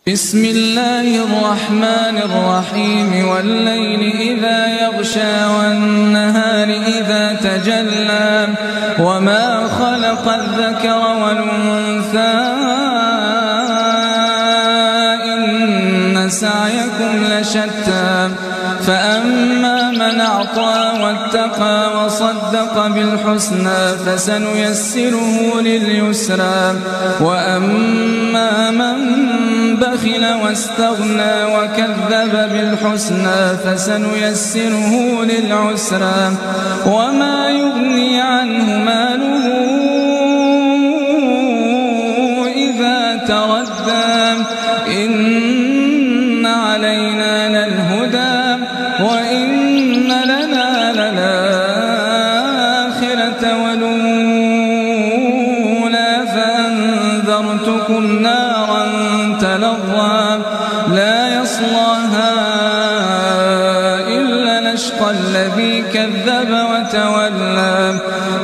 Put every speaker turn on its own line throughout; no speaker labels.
بسم الله الرحمن الرحيم والليل إذا يغشى والنهار إذا تجلى وما خلق الذكر والأنثى إن سعيكم لشتى فأما من أعطى واتقى وصدق بالحسنى فسنيسره لليسرى وأما من بخل واستغنى وكذب بالحسنى فسنيسره للعسرى وما يغني عنه ماله إذا تردى إن علينا للهدى وإن لنا للآخرة والأولى فأنذرتكم نارا تلظى لا يصلاها إلا الأشقى الذي كذب وتولى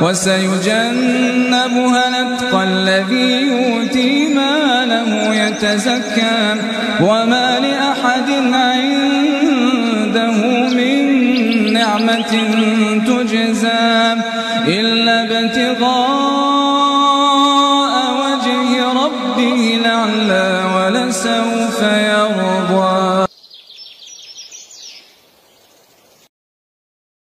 وسيجنبها الأتقى الذي يؤتي ماله يتزكى وما لأحد عنده من نعمة تجزى